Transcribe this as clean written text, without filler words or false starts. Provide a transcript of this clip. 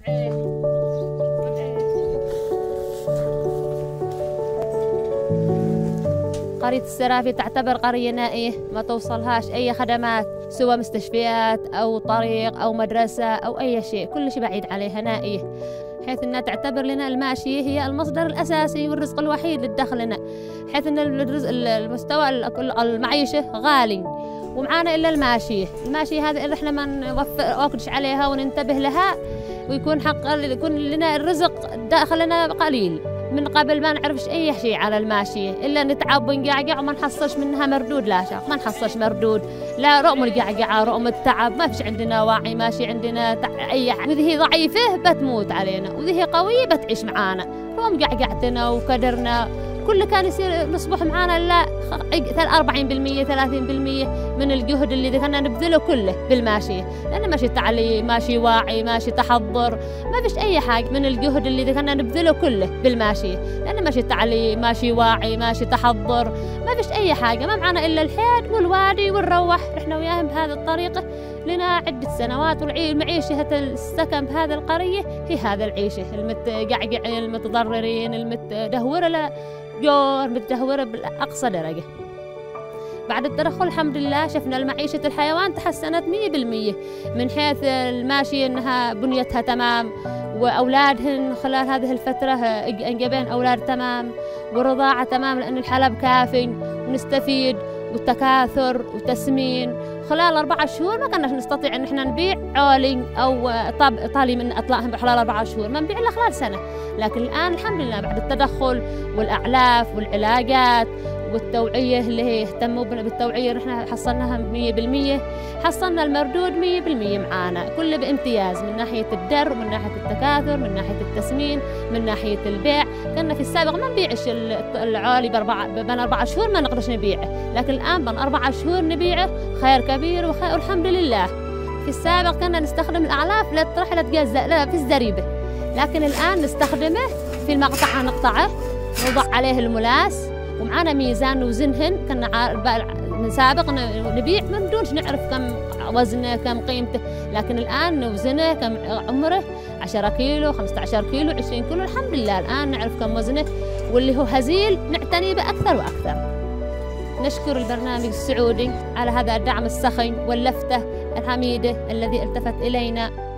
قرية السرافي تعتبر قرية نائية ما توصلهاش أي خدمات، سواء مستشفيات أو طريق أو مدرسة أو أي شيء، كل شيء بعيد عليها، نائية، حيث أنها تعتبر لنا الماشية هي المصدر الأساسي والرزق الوحيد للدخل لنا، حيث أن المستوى المعيشة غالي ومعانا إلا الماشية هذه إذا إحنا ما نوقفش عليها وننتبه لها ويكون يكون لنا الرزق داخلنا قليل. من قبل ما نعرفش أي شيء على الماشية إلا نتعب ونقعقع وما نحصلش منها مردود، لا شك ما نحصلش مردود، لا رغم القعقعة رغم التعب، ما فيش عندنا واعي ماشي عندنا أي حاجة، وذي هي ضعيفة بتموت علينا وذي هي قوية بتعيش معانا، رغم قعقعتنا وكدرنا كل كان يصير نصبح معانا لا 40% 30% من الجهد اللي كنا نبذله كله بالماشية، لأن ماشي تعليم ماشي واعي ماشي تحضر، ما فيش أي حاجة من الجهد اللي كنا نبذله كله بالماشية، لأن ماشي تعليم ماشي واعي ماشي تحضر، ما فيش أي حاجة، ما معنا إلا الحياد والوادي ونروح رحنا وياهم بهذه الطريقة لنا عدة سنوات، والمعيشة السكن بهذه القرية هي هذا العيشة المتقعقعين المتضررين المتدهورة جور متدهورة بالأقصى درجة. بعد التدخل الحمد لله شفنا المعيشة الحيوان تحسنت 100% من حيث الماشية أنها بنيتها تمام، وأولادهن خلال هذه الفترة أنجبين أولاد تمام، ورضاعة تمام لأن الحلب كافي ونستفيد، والتكاثر وتسمين. خلال 4 شهور ما كنا نستطيع أن احنا نبيع عولي أو طالي من أطلائهم خلال 4 شهور، ما نبيع إلا خلال سنة، لكن الآن الحمد لله بعد التدخل والأعلاف والعلاجات والتوعية اللي هي يهتموا بالتوعية نحن حصلناها 100%، حصلنا المردود 100% معانا كله بامتياز، من ناحية الدر ومن ناحية التكاثر من ناحية التسمين من ناحية البيع. كنا في السابق ما نبيعش العالي بين 4 شهور ما نقدرش نبيعه، لكن الآن بين 4 شهور نبيعه، خير كبير والحمد لله. في السابق كنا نستخدم الأعلاف للطرح في الزريبة، لكن الآن نستخدمه في المقطع نقطعه نوضع عليه الملاس ومعانا ميزان نوزنهن، كنا من سابق نبيع من دونش نعرف كم وزنه كم قيمته، لكن الآن نوزنه كم عمره 10 كيلو 15 كيلو 20 كيلو، الحمد لله الآن نعرف كم وزنه، واللي هو هزيل نعتني به أكثر وأكثر. نشكر البرنامج السعودي على هذا الدعم السخي واللفتة الحميدة الذي التفت إلينا.